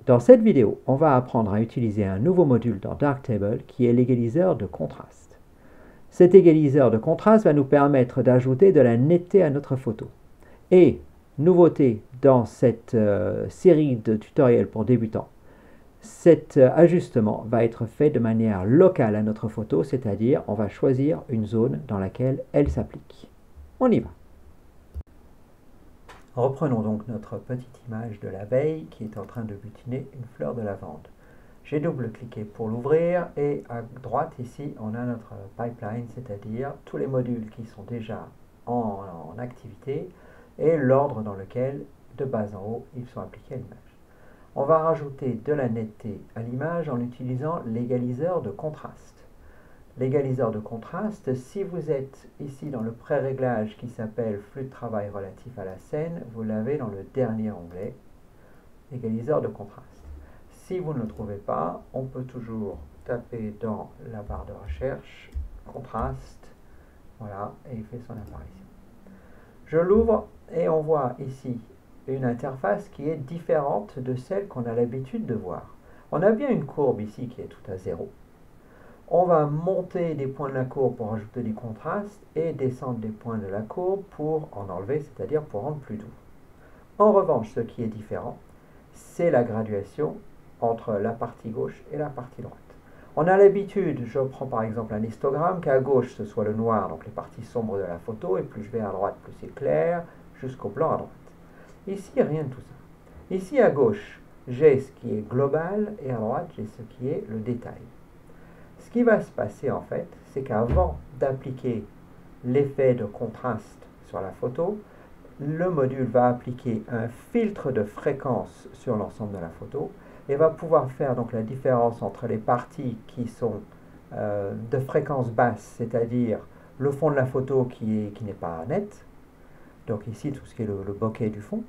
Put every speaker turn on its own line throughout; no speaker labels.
Dans cette vidéo, on va apprendre à utiliser un nouveau module dans Darktable qui est l'égaliseur de contraste. Cet égaliseur de contraste va nous permettre d'ajouter de la netteté à notre photo. Et, nouveauté dans cette série de tutoriels pour débutants, cet ajustement va être fait de manière locale à notre photo, c'est-à-dire on va choisir une zone dans laquelle elle s'applique. On y va. Reprenons donc notre petite image de l'abeille qui est en train de butiner une fleur de lavande. J'ai double-cliqué pour l'ouvrir et à droite ici on a notre pipeline, c'est-à-dire tous les modules qui sont déjà en activité et l'ordre dans lequel, de bas en haut, ils sont appliqués à l'image. On va rajouter de la netteté à l'image en utilisant l'égaliseur de contraste. L'égaliseur de contraste, si vous êtes ici dans le pré-réglage qui s'appelle flux de travail relatif à la scène, vous l'avez dans le dernier onglet, égaliseur de contraste. Si vous ne le trouvez pas, on peut toujours taper dans la barre de recherche, contraste, voilà, et il fait son apparition. Je l'ouvre et on voit ici une interface qui est différente de celle qu'on a l'habitude de voir. On a bien une courbe ici qui est tout à 0. On va monter des points de la courbe pour ajouter du contraste et descendre des points de la courbe pour en enlever, c'est-à-dire pour rendre plus doux. En revanche, ce qui est différent, c'est la graduation entre la partie gauche et la partie droite. On a l'habitude, je prends par exemple un histogramme, qu'à gauche ce soit le noir, donc les parties sombres de la photo, et plus je vais à droite, plus c'est clair, jusqu'au blanc à droite. Ici, rien de tout ça. Ici à gauche, j'ai ce qui est global, et à droite, j'ai ce qui est le détail. Ce qui va se passer en fait, c'est qu'avant d'appliquer l'effet de contraste sur la photo, le module va appliquer un filtre de fréquence sur l'ensemble de la photo et va pouvoir faire donc la différence entre les parties qui sont de fréquence basse, c'est-à-dire le fond de la photo qui n'est pas net, donc ici tout ce qui est le bokeh du fond,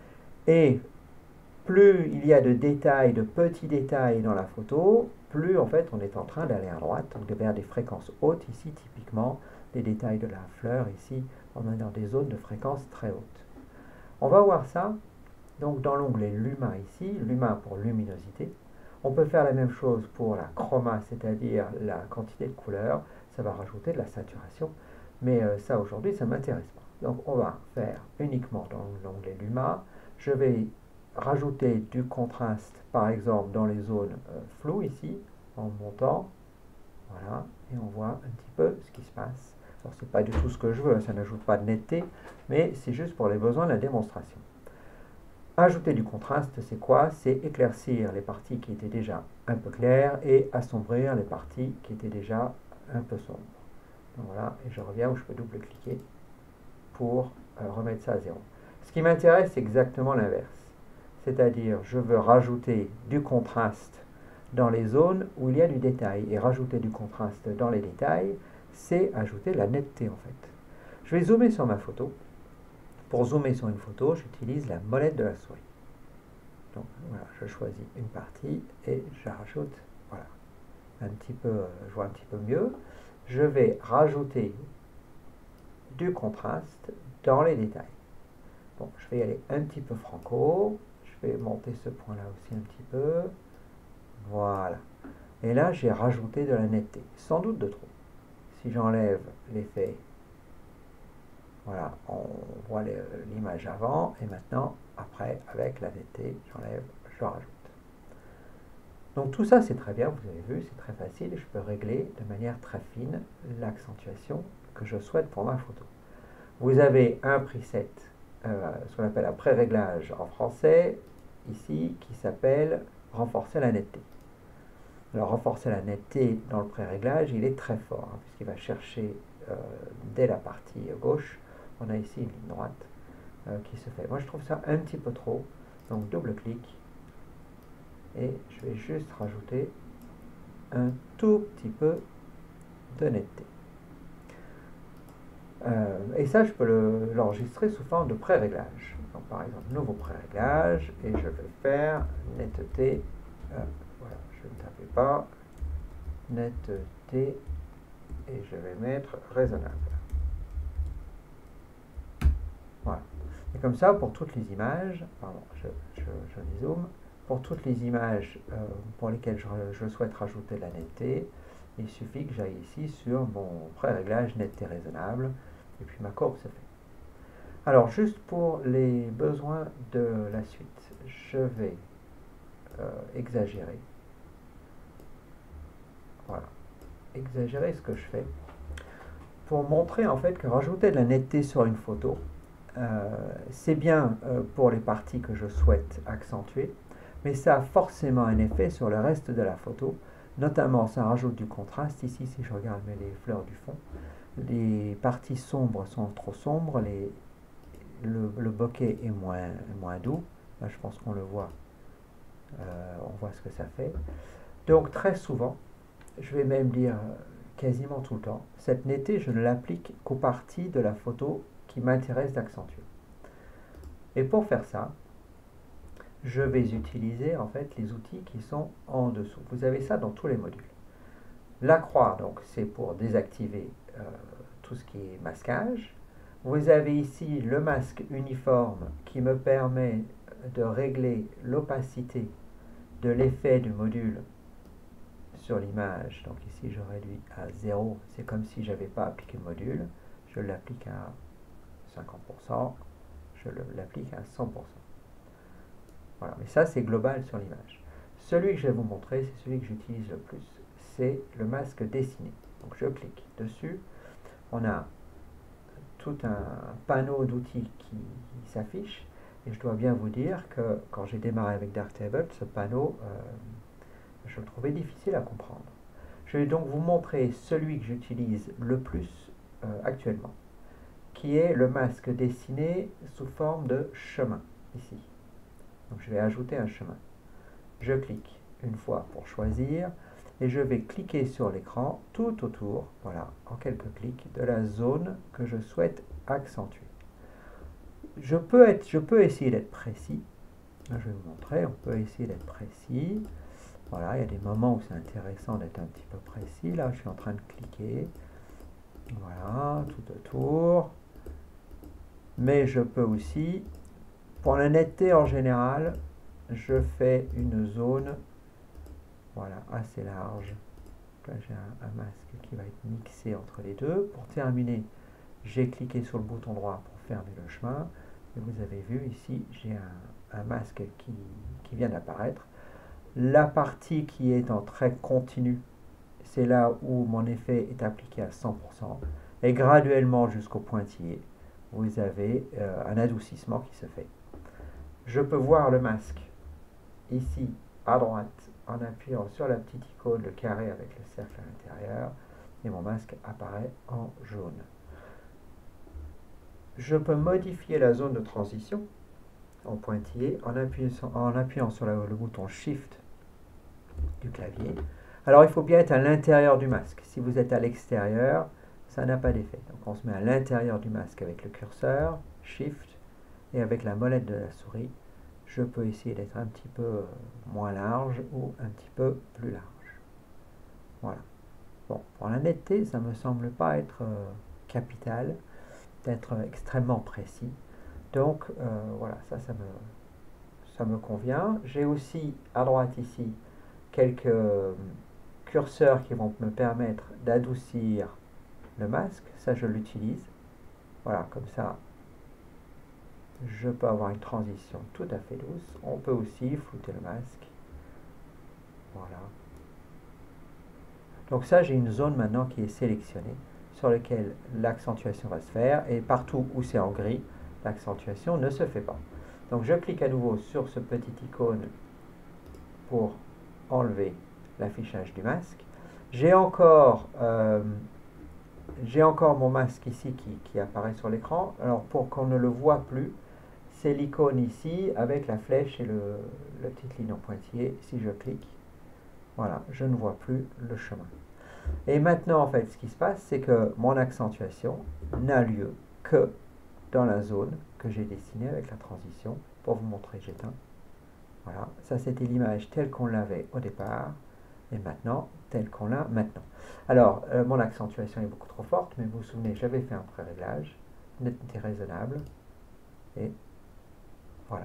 et plus il y a de détails, de petits détails dans la photo, plus en fait on est en train d'aller à droite, donc vers des fréquences hautes, ici typiquement les détails de la fleur, ici on est dans des zones de fréquence très hautes. On va voir ça donc dans l'onglet Luma ici, Luma pour luminosité. On peut faire la même chose pour la chroma, c'est-à-dire la quantité de couleur, ça va rajouter de la saturation, mais ça aujourd'hui ça ne m'intéresse pas. Donc on va faire uniquement dans l'onglet Luma, je vais rajouter du contraste, par exemple, dans les zones floues, ici, en montant. Voilà, et on voit un petit peu ce qui se passe. Alors, ce n'est pas du tout ce que je veux, ça n'ajoute pas de netteté, mais c'est juste pour les besoins de la démonstration. Ajouter du contraste, c'est quoi? C'est éclaircir les parties qui étaient déjà un peu claires et assombrir les parties qui étaient déjà un peu sombres. Donc voilà, et je reviens où je peux double-cliquer pour remettre ça à 0. Ce qui m'intéresse, c'est exactement l'inverse. C'est-à-dire, je veux rajouter du contraste dans les zones où il y a du détail. Et rajouter du contraste dans les détails, c'est ajouter la netteté en fait. Je vais zoomer sur ma photo. Pour zoomer sur une photo, j'utilise la molette de la souris. Donc voilà, je choisis une partie et je rajoute, voilà, un petit peu, je vois un petit peu mieux. Je vais rajouter du contraste dans les détails. Bon, je vais y aller un petit peu franco. Je vais monter ce point-là aussi un petit peu. Voilà. Et là, j'ai rajouté de la netteté. Sans doute de trop. Si j'enlève l'effet, voilà, on voit l'image avant. Et maintenant, après, avec la netteté, j'enlève, je rajoute. Donc tout ça, c'est très bien. Vous avez vu, c'est très facile. Je peux régler de manière très fine l'accentuation que je souhaite pour ma photo. Vous avez un preset, ce qu'on appelle un pré-réglage en français, ici, qui s'appelle renforcer la netteté. Alors renforcer la netteté dans le pré-réglage, il est très fort, hein, puisqu'il va chercher dès la partie gauche, on a ici une ligne droite qui se fait. Moi je trouve ça un petit peu trop, donc double-clic, et je vais juste rajouter un tout petit peu de netteté. Et ça, je peux l'enregistrer sous forme de pré-réglage. Donc, par exemple, nouveau pré-réglage, et je vais faire netteté, voilà, je ne tapais pas, netteté, et je vais mettre raisonnable. Voilà. Et comme ça, pour toutes les images, pardon, je dézoome, pour toutes les images pour lesquelles je souhaite rajouter de la netteté, il suffit que j'aille ici sur mon pré-réglage netteté raisonnable, et puis ma courbe se fait. Alors, juste pour les besoins de la suite, je vais exagérer. Voilà, exagérer ce que je fais pour montrer en fait que rajouter de la netteté sur une photo, c'est bien pour les parties que je souhaite accentuer, mais ça a forcément un effet sur le reste de la photo. Notamment, ça rajoute du contraste. Ici, si je regarde les fleurs du fond, les parties sombres sont trop sombres, le bokeh est moins doux. Là, je pense qu'on le voit. On voit ce que ça fait. Donc, très souvent, je vais même dire quasiment tout le temps, cette netteté, je ne l'applique qu'aux parties de la photo qui m'intéresse d'accentuer. Et pour faire ça, je vais utiliser en fait les outils qui sont en dessous. Vous avez ça dans tous les modules. La croix, donc, c'est pour désactiver tout ce qui est masquage. Vous avez ici le masque uniforme qui me permet de régler l'opacité de l'effet du module sur l'image. Donc ici, je réduis à 0. C'est comme si je n'avais pas appliqué le module. Je l'applique à 50%. Je l'applique à 100%. Voilà, mais ça, c'est global sur l'image. Celui que je vais vous montrer, c'est celui que j'utilise le plus. C'est le masque dessiné. Donc je clique dessus. On a tout un panneau d'outils qui s'affiche. Et je dois bien vous dire que quand j'ai démarré avec Darktable, ce panneau, je le trouvais difficile à comprendre. Je vais donc vous montrer celui que j'utilise le plus actuellement, qui est le masque dessiné sous forme de chemin, ici. Donc je vais ajouter un chemin. Je clique une fois pour choisir, et je vais cliquer sur l'écran tout autour, voilà, en quelques clics, de la zone que je souhaite accentuer. Je peux essayer d'être précis. Là, je vais vous montrer, on peut essayer d'être précis. Voilà, il y a des moments où c'est intéressant d'être un petit peu précis. Là, je suis en train de cliquer. Voilà, tout autour. Mais je peux aussi, pour la netteté en général, je fais une zone, voilà, assez large. Là, j'ai un masque qui va être mixé entre les deux. Pour terminer, j'ai cliqué sur le bouton droit pour fermer le chemin. Et vous avez vu ici, j'ai un masque qui vient d'apparaître. La partie qui est en trait continu, c'est là où mon effet est appliqué à 100%. Et graduellement jusqu'au pointillé, vous avez un adoucissement qui se fait. Je peux voir le masque ici à droite en appuyant sur la petite icône, le carré avec le cercle à l'intérieur, et mon masque apparaît en jaune. Je peux modifier la zone de transition en pointillé en appuyant sur le bouton Shift du clavier. Alors il faut bien être à l'intérieur du masque. Si vous êtes à l'extérieur, ça n'a pas d'effet. Donc on se met à l'intérieur du masque avec le curseur, Shift, et avec la molette de la souris, je peux essayer d'être un petit peu moins large ou un petit peu plus large. Voilà. Bon, pour la netteté, ça ne me semble pas être capital, d'être extrêmement précis. Donc voilà, ça me convient. J'ai aussi à droite ici quelques curseurs qui vont me permettre d'adoucir le masque. Ça, je l'utilise. Voilà, comme ça, je peux avoir une transition tout à fait douce. On peut aussi flouter le masque. Voilà. Donc ça, j'ai une zone maintenant qui est sélectionnée sur laquelle l'accentuation va se faire. Et partout où c'est en gris, l'accentuation ne se fait pas. Donc je clique à nouveau sur ce petit icône pour enlever l'affichage du masque. J'ai encore mon masque ici qui apparaît sur l'écran. Alors pour qu'on ne le voit plus, c'est l'icône ici avec la flèche et la petite ligne en pointillé. Si je clique, voilà, je ne vois plus le chemin. Et maintenant, en fait, ce qui se passe, c'est que mon accentuation n'a lieu que dans la zone que j'ai dessinée avec la transition. Pour vous montrer, j'éteins. Voilà, ça c'était l'image telle qu'on l'avait au départ, et maintenant, telle qu'on l'a maintenant. Alors, mon accentuation est beaucoup trop forte, mais vous vous souvenez, j'avais fait un pré-réglage, netteté raisonnable, et voilà,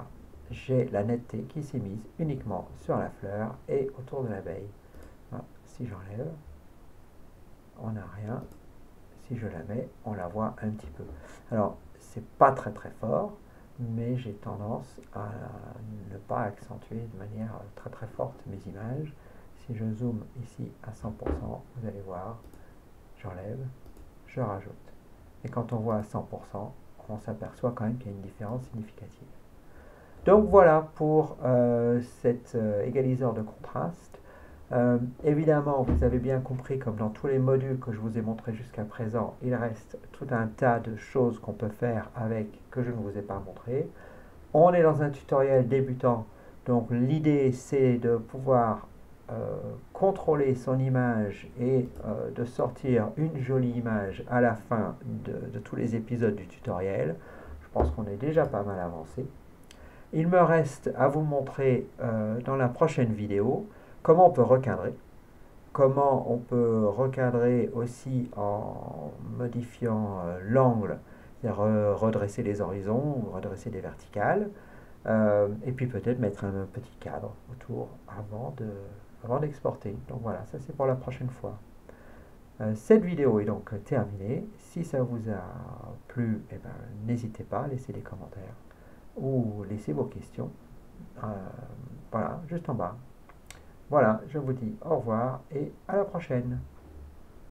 j'ai la netteté qui s'est mise uniquement sur la fleur et autour de l'abeille. Voilà. Si j'enlève, on n'a rien. Si je la mets, on la voit un petit peu. Alors, c'est pas très très fort, mais j'ai tendance à ne pas accentuer de manière très très forte mes images. Si je zoome ici à 100%, vous allez voir, j'enlève, je rajoute. Et quand on voit à 100%, on s'aperçoit quand même qu'il y a une différence significative. Donc voilà pour cet égaliseur de contraste. Évidemment, vous avez bien compris, comme dans tous les modules que je vous ai montrés jusqu'à présent, il reste tout un tas de choses qu'on peut faire avec que je ne vous ai pas montré. On est dans un tutoriel débutant, donc l'idée c'est de pouvoir contrôler son image et de sortir une jolie image à la fin de tous les épisodes du tutoriel. Je pense qu'on est déjà pas mal avancé. Il me reste à vous montrer dans la prochaine vidéo comment on peut recadrer. Comment on peut recadrer aussi en modifiant l'angle, c'est-à-dire redresser les horizons, redresser les verticales, et puis peut-être mettre un petit cadre autour avant d'exporter. Donc voilà, ça c'est pour la prochaine fois. Cette vidéo est donc terminée. Si ça vous a plu, eh ben, n'hésitez pas à laisser des commentaires ou laissez vos questions. Voilà, juste en bas. Voilà, je vous dis au revoir et à la prochaine.